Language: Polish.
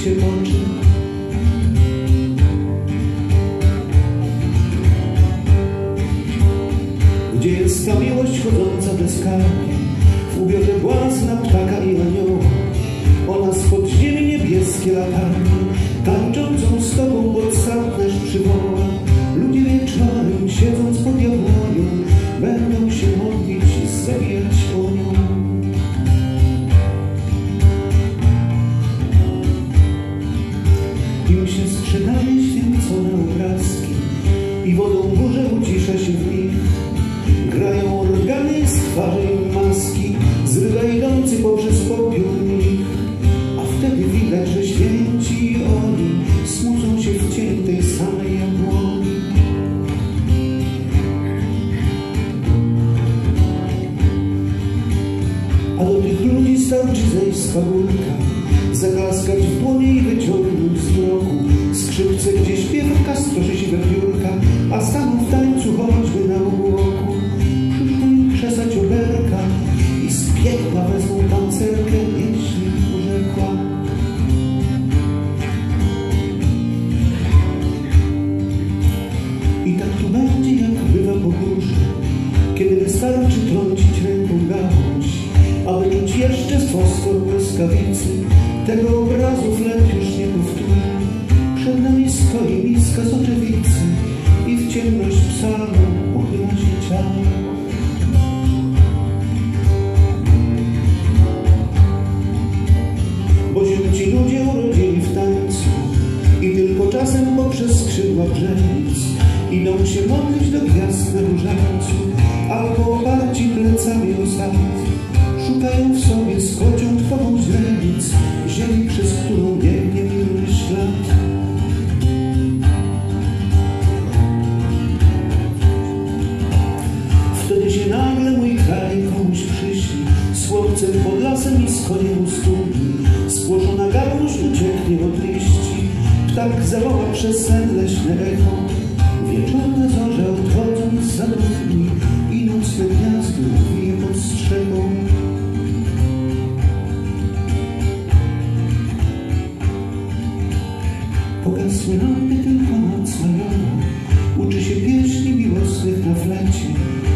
się toczy. Gdzie jest ta miłość chodząca bezkarnie, w ubiorze błazna, ptaka i anioła, ona spod ziemi niebieskie latarnie, tańczącą z tobą pod sad nasz przywoła. Ludzie wieczorem, siedząc pod jabłonią, będą się modlić i zabijać o nią. Im się sprzedaje święcone obrazki i wodą burzę ucisza się w nich. Grają organy, z twarzy im maski, zrywa idący poprzez popiół nich. A wtedy widać, że święci oni smucą się w cień tej samej jabłoni. A do tych ludzi starczy zejść z pagórka, zaklaskać w dłonie i wyciągnąć z mroku. Skrzypce, gdzie śpiewka stroży się wiewiórka, a staną w tańcu choćby na obłoku. Przyszło im krzesać oberka i z piekła wezmą tancerkę, jeśli urzekła. I tak tu będzie, jak bywa po górze, kiedy wystarczy trącić ręką gałąź, aby czuć jeszcze fosfor błyskawicy. Tego obrazu chleb już nie powtórzy. Przed nami stoi miska soczewicy i w ciemność psalmu uchyla się ciało. Bo się ci ludzie urodzili w tańcu i tylko czasem poprzez skrzydła brzemic idą się modlić do gwiazd na różańcu, albo oparci plecami o sad szukają w sobie z kocią trwogą źrenic ziemi, przez którą biegnie miły ślad. Wtedy się nagle mój kraj komuś przyśni, z chłopcem pod lasem i z koniem u studni. Spłoszona gałąź ucieknie od liści, ptak zawoła przez sen leśne echo. Wieczorne zorze odchodząc za drutni i nocne gniazdo wije pod strzechą. Pogasły lampy, tylko noc majora uczy się pieśni miłosnych na flecie.